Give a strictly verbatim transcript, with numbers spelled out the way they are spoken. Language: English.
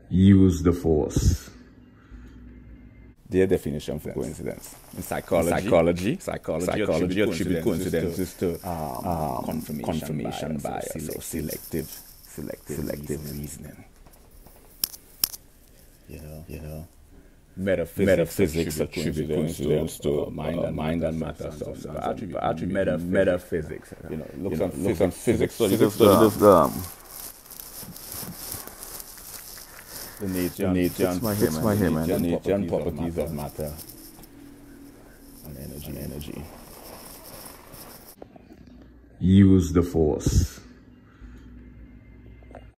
Use the force. Their definition for coincidence. In psychology, psychology, psychology, psychology you attribute coincidences to um, um, confirmation, confirmation bias, bias or selective, selective, selective reasoning. You know, you know. Metaphysics, metaphysics attribute coincidence to uh, mind and mind and matter stuff. So attribute, attribute meta, metaphysics. You know, look you on, look on physics. So this, this, um, the nature, the nature, and, my him, my him, the nature and properties of matter and energy, and energy. Use the force.